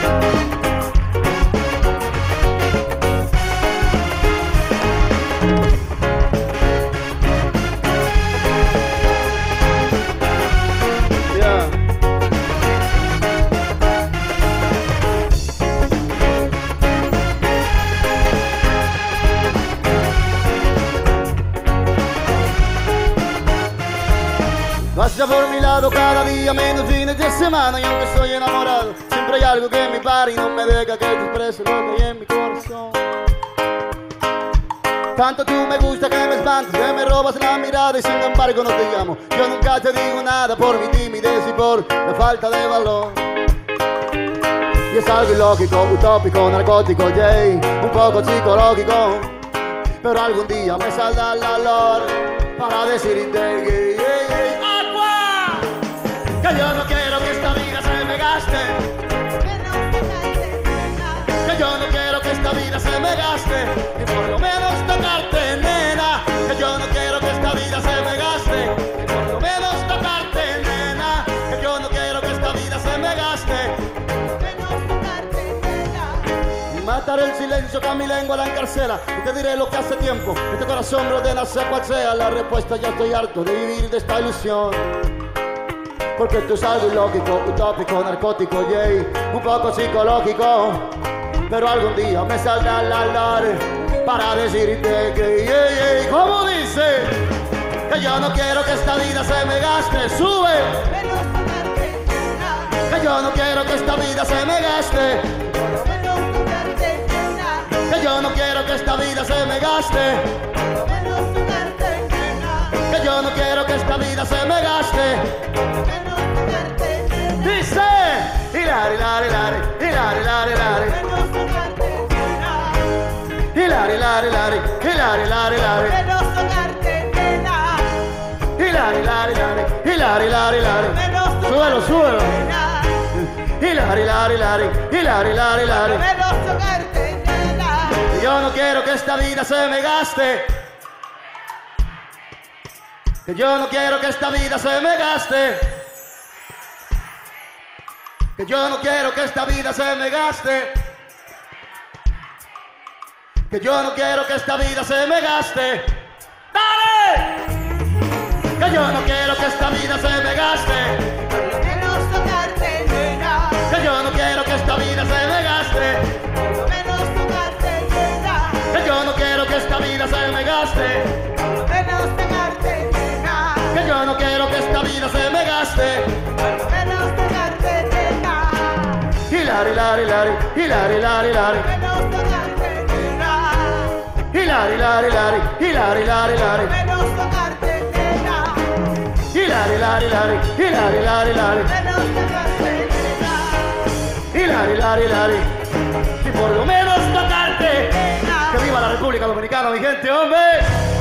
Pasa por mi lado cada día menos fines de semana. Y aunque estoy enamorado, siempre hay algo que me para y no me deja que te exprese lo que hay en mi corazón. Tanto tú me gusta que me espantas, que me robas la mirada y sin embargo no te llamo. Yo nunca te digo nada por mi timidez y por la falta de valor. Y es algo ilógico, utópico, narcótico, Jay, un poco psicológico. Pero algún día me saldrá el valor para decirte que yo no quiero que esta vida se me gaste. Que yo no quiero que esta vida se me gaste. Y por lo menos tocarte, nena. Que yo no quiero que esta vida se me gaste. Y por lo menos tocarte, nena. Que yo no quiero que esta vida se me gaste. Y mataré el silencio que a mi lengua la encarcela. Y te diré lo que hace tiempo este corazón me ordena, sea cual sea la respuesta. Ya estoy harto de vivir de esta ilusión. Porque esto es algo ilógico, utópico, narcótico, yay, un poco psicológico. Pero algún día me saldrá el hablar para decirte que, yay, ¿cómo dice? Que yo no quiero que esta vida se me gaste, sube. Que yo no quiero que esta vida se me gaste. Que yo no quiero que esta vida se me gaste. Que yo no quiero que esta vida se me gaste. Dice, hilari, hilari, hilari, hilari, hilari, hilari, hilari, hilari, hilari, hilari, hilari, hilari, hilari, hilari, hilari, hilari, hilari, súbelo, súbelo, hilari, hilari, hilari, hilari, hilari, hilari. Yo no quiero que esta vida se me gaste. Que yo no quiero que esta vida se me gaste. Que yo no quiero que esta vida se me gaste. Que yo no quiero que esta vida se me gaste. ¡Dale! Que yo no quiero que esta vida se me gaste. Que yo no quiero que esta vida se me gaste. Que yo no quiero que esta vida se me gaste. Que yo no quiero que esta vida se me gaste. Hilari, hilari, hilari, hilari, hilari, hilari. Hilari, hilari, hilari, hilari, hilari, hilari. Hilari, hilari, hilari, hilari, hilari, hilari. Hilari, hilari, hilari. Y por lo menos tocarte. Que viva la República Dominicana, mi gente, hombre.